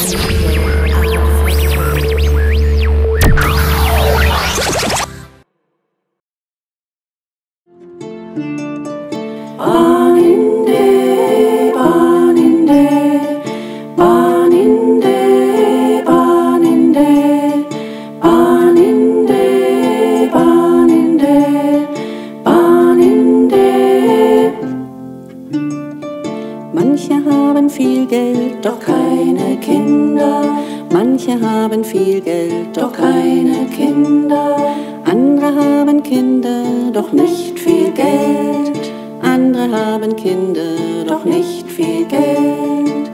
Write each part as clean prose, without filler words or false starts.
Manche haben viel Geld, doch keine Kinder. Manche haben viel Geld, doch keine Kinder. Andere haben Kinder, doch nicht viel Geld. Andere haben Kinder, doch nicht viel Geld.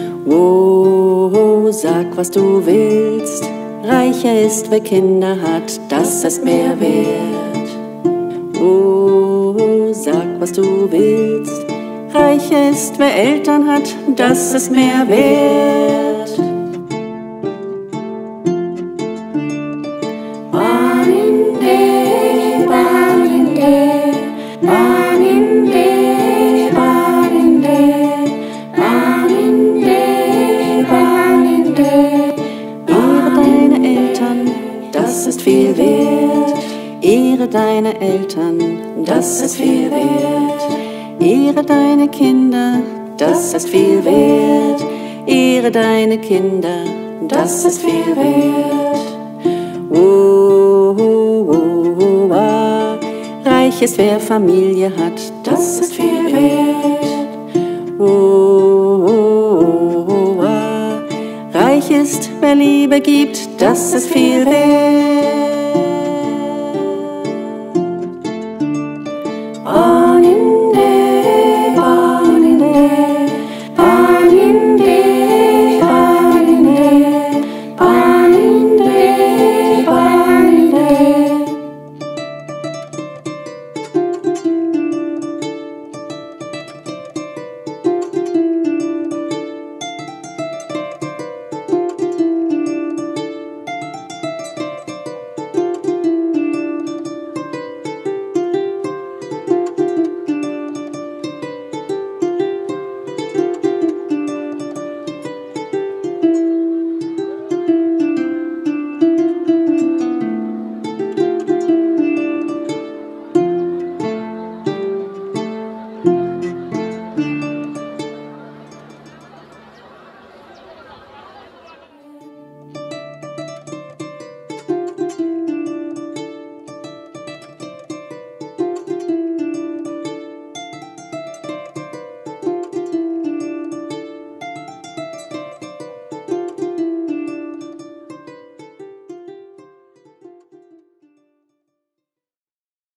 Oh, sag, was du willst. Reicher ist, wer Kinder hat, das ist mehr wert. Oh, sag, was du willst. Reicher ist, wer Eltern hat, das ist mehr wert. Baninde, baninde, baninde, baninde, baninde, baninde. Ehre deine Eltern, das ist viel wert. Ehre deine Eltern, das ist viel wert. Ehre deine Kinder, das ist viel wert. Ehre deine Kinder, das ist viel wert. Oh, oh, oh, oh, ah. Reich ist, wer Familie hat, das ist viel wert. Oh, oh, oh, oh, ah. Reich ist, wer Liebe gibt, das ist viel wert.